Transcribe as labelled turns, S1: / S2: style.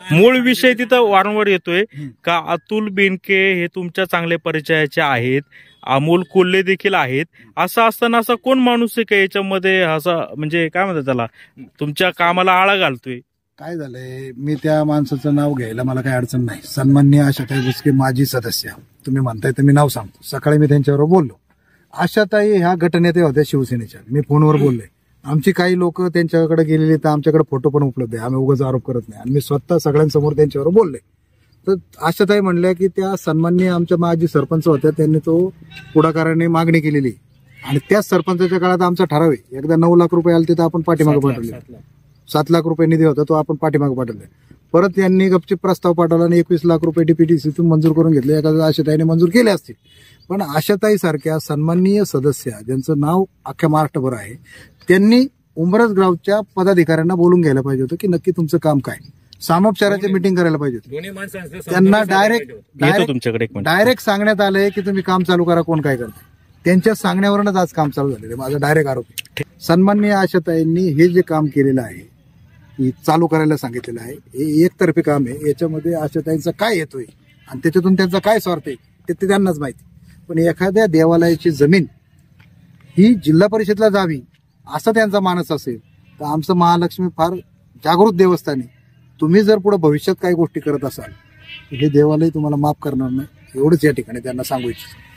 S1: मूळ विषय तिथं वारंवार येतोय का अतुल बेनके हे तुमच्या चांगल्या परिचयाचे आहेत, अमोल कोल्हे देखील आहेत. असं असताना असा कोण माणूस आहे का याच्यामध्ये असा म्हणजे काय म्हणतात त्याला तुमच्या कामाला आळा घालतोय?
S2: काय झालंय, मी त्या माणसाचं नाव घ्यायला मला काही अडचण नाही. सन्माननीय आशाताई बुचके माजी सदस्य, तुम्ही म्हणताय तर मी नाव सांगतो. सकाळी मी त्यांच्याबरोबर बोललो. आशाताई ह्या गटनेते होत्या शिवसेनेच्या. मी फोनवर बोलले. आमची काही लोक त्यांच्याकडे गेलेली, तर आमच्याकडे फोटो पण उपलब्ध आहे. आम्ही उगाच आरोप करत नाही. आणि मी स्वतः सगळ्यांसमोर त्यांच्यावर बोलले. तर आशाताई म्हणल्या की त्या सन्माननीय आमच्या माजी सरपंच होत्या, त्यांनी तो पुढाकाराने मागणी केलेली आणि त्याच सरपंचाच्या काळात आमचा ठराव आहे. एकदा 9 लाख रुपये आले तर आपण पाठीमागे पाठवले. 7 लाख रुपये निधी होता तो आपण पाठीमागे पाठवले. परत त्यांनी गपचीप प्रस्ताव पाठवला आणि 21 लाख रुपये डीपीटीसीतून मंजूर करून घेतले. एखाद्या आशाताईने मंजूर केले असतील. पण आशाताई सारख्या सन्माननीय सदस्य ज्यांचं नाव अख्ख्या महाराष्ट्रभर आहे, त्यांनी उंबरस गावच्या पदाधिकाऱ्यांना बोलून घ्यायला पाहिजे होतं की नक्की तुमचं काम काय. सामोपचाराची मीटिंग करायला पाहिजे होती. त्यांना डायरेक्ट सांगण्यात आलंय की तुम्ही काम चालू करा, कोण काय करतं. त्यांच्या सांगण्यावरूनच आज काम चालू झालेलं आहे. माझा डायरेक्ट आरोप आहे. सन्माननीय आशाताईंनी हे जे काम केलेलं आहे, चालू करायला सांगितलेलं आहे, हे एकतर्फी काम आहे. याच्यामध्ये आशाताईंचा काय येतोय आणि त्याच्यातून त्यांचा काय स्वार्थ आहे ते त्यांनाच माहिती. पण एखाद्या देवालयाची जमीन ही जिल्हा परिषदला जावी असा त्यांचा मानस असेल तर आमचं महालक्ष्मी फार जागृत देवस्थान आहे. तुम्ही जर पुढे भविष्यात काही गोष्टी करत असाल हे देवालय तुम्हाला माफ करणार नाही, एवढंच या ठिकाणी त्यांना सांगू इच्छितो.